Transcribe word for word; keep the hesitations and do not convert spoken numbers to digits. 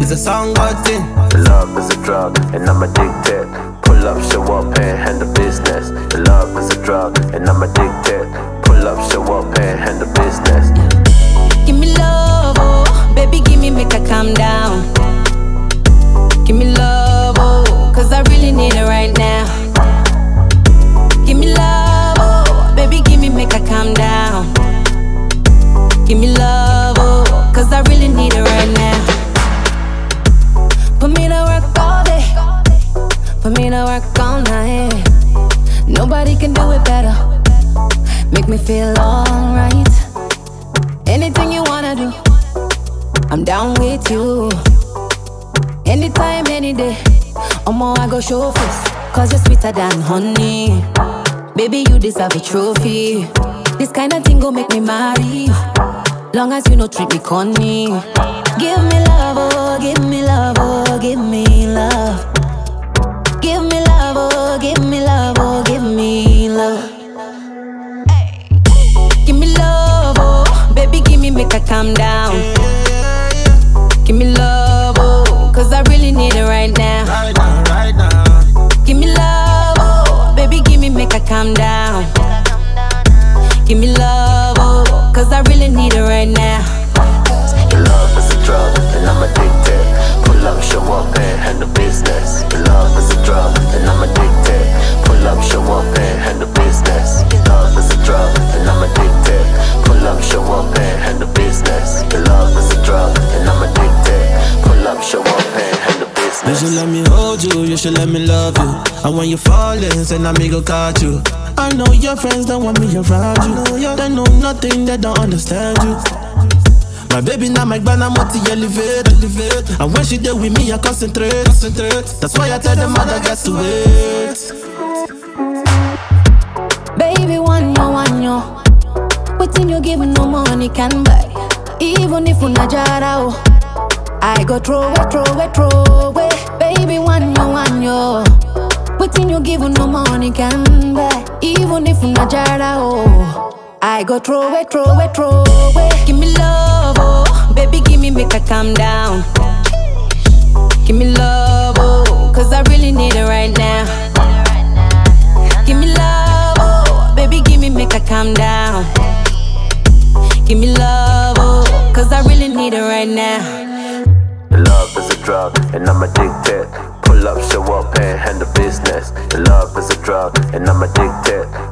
is a song God thing. The love is a drug, and I'm addicted. Pull up, show up, and handle business. The love is a drug, and I'm addicted. Pull up, show up, and handle business. Give me love, oh, baby, give me, make her calm down. Give me love, oh, cause I really need it right now. Give me love, oh, baby, give me, make her calm down. Give me love, oh, cause I really need it right now. Put me to work all day, put me to work all night. Nobody can do it better, make me feel alright. Anything you wanna do, I'm down with you. Anytime, any day, Omo, I go show face, cause you're sweeter than honey. Baby, you deserve a trophy. This kind of thing go make me marry you, long as you no treat me corny. Give me love, oh, give me love, oh, give me love. Give me love, oh, give me love, oh, give me love. Give me love, oh, baby, give me, make her calm down. Give me love, oh, cause I really need it right now. Right now, right now. Give me love, oh, baby, give me, make her calm down. Give me love, oh, cause I really need it right now. The love is a drug, and I'm addicted. Pull up, show up, and handle business. The love is a drug, and I'm addicted. Pull up, show up, and handle business. The love is a drug, and I'm addicted. Pull up, show up, and handle business. The love is a drug, and I'm addicted. Pull up, show up, and handle business. You should let me hold you, you should let me love you. And when you fall in, say now me go catch you. I know your friends don't want me around you. They know nothing, they don't understand you. My baby now my banana multi elevate, elevate. And when she there with me I concentrate, concentrate. That's why I tell them mother got to wait. Baby, one yo, one yo. Waiting you give no money can buy. Even if you not jara, I go throw it, throw it, throw it. Baby, one yo, one yo. Waiting you give no money can buy. Even if you not jara, oh, I go throw it, throw it, throw it. Give me love, oh, baby, give me, make her calm down. Give me love, oh, cause I really need it right now. Give me love, oh, baby, give me, make her calm down. Give me love, oh, cause I really need it right now. The love is a drug, and I'm addicted. Pull up, show up, and handle business. The love is a drug, and I'm addicted.